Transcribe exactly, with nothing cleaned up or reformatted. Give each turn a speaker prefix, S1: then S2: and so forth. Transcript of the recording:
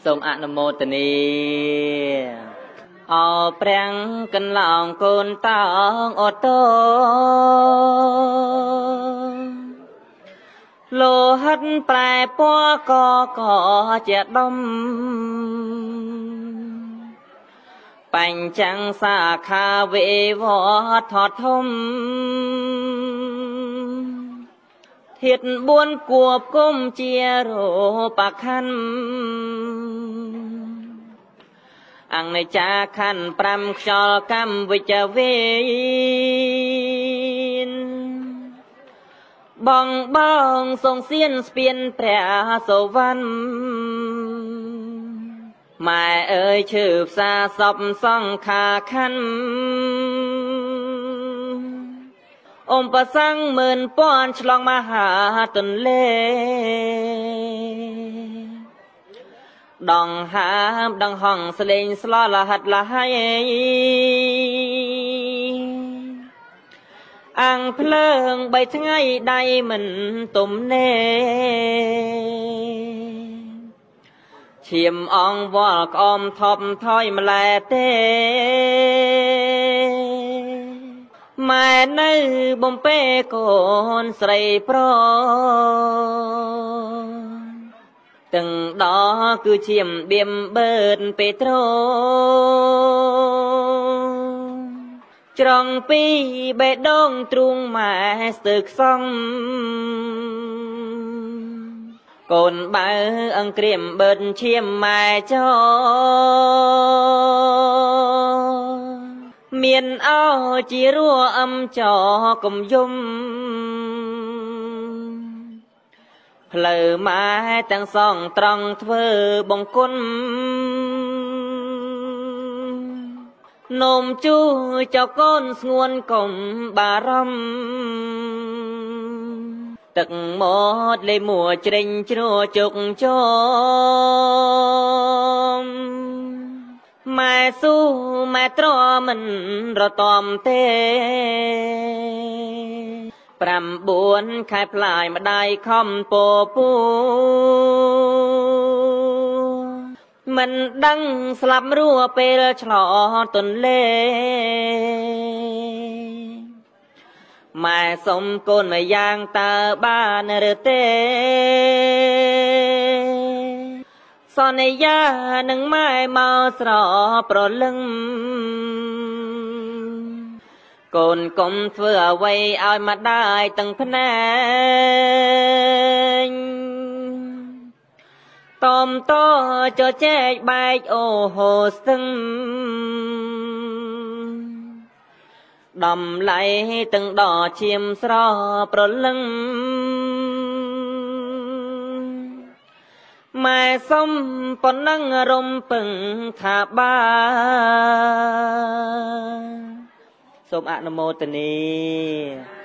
S1: សូមអនុមោទនាអោប្រាំងកន្លងកូនតោងអូតូលោហិតប្រែពណ៌កកជាដុំបញ្ចាំងសាខាវេវថធំធាតុបួនគួបគុំជារូបខណ្ឌអនិច្ចាខណ្ឌប្រាំខ្យល់កម្មវិជ្ជវេនបងបងសងសៀនស្ពានព្រះសុវណ្ណម៉ែអើយឈើផ្សារសពសង្ខាខណ្ឌអមប្រសੰងម៉ឺនពាន់ឆ្លងមហាទន្លេដងហាមដងហងស្លេងស្លលហិតលហៃអាំងភ្លើងបីថ្ងៃដៃមិនទំនេឈាមអងវល់ក្អមថប់ថយម្លែទេម៉ែនៅបំពេកូនស្រីប្រទាំងដល់គឺឈាមបៀមបឺតពេត្រូច្រងពីបេះដូងទ្រូងម៉ែស្ទើខ្សងកូនបើអង្គ្រាមបឺតឈាមម៉ែចោមានអោជារួអឹមចោកុំយំផ្លូវម៉ែទាំងសងត្រង់ធ្វើបង្គន់នោមជួចៅកូនស្ងួនកុំបារម្ភទឹកមាត់លេមួជ្រេញជ្រោជុកជោមម៉ែស៊ូម៉ែត្រមិនរតំទេប្រាំបួនខែផ្លាយម្ដាយខំពោពូមិនដឹងស្លាប់រួពេលឆ្លងទន្លេម៉ែសុំកូនមួយយ៉ាងតើបានឬទេសន្យានឹងម៉ែមកស្រប្រលឹងកូនកុំធ្វើអ្វីឲ្យម្ដាយទាំងភ្នែកតមតចចែកបែកអូហូស្ទឹងដំឡៃទាំងដឈាមស្រប្រលឹងម៉ែសុំប៉ុណ្ណឹងរំពឹងថាបានសូមអនុមោទនា